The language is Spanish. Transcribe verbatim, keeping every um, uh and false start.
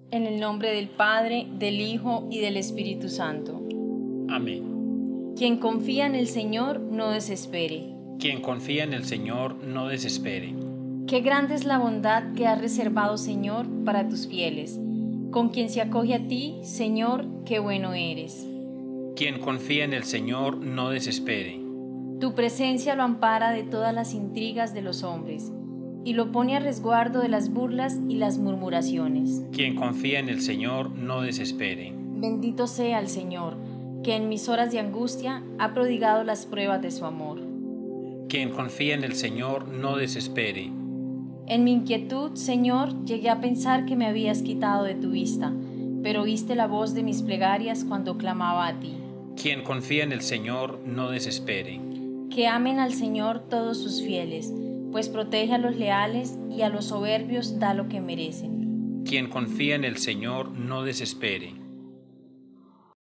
En el nombre del Padre, del Hijo y del Espíritu Santo. Amén. Quien confía en el Señor no desespere. Quien confía en el Señor no desespere. Qué grande es la bondad que has reservado, Señor, para tus fieles. Con quien se acoge a ti, Señor, qué bueno eres. Quien confía en el Señor no desespere. Tu presencia lo ampara de todas las intrigas de los hombres, y lo pone a resguardo de las burlas y las murmuraciones. Quien confía en el Señor no desespere. Bendito sea el Señor, que en mis horas de angustia ha prodigado las pruebas de su amor. Quien confía en el Señor no desespere. En mi inquietud, Señor, llegué a pensar que me habías quitado de tu vista, pero oíste la voz de mis plegarias cuando clamaba a ti. Quien confía en el Señor no desespere. Que amen al Señor todos sus fieles, pues protege a los leales y a los soberbios da lo que merecen. Quien confía en el Señor no desespere.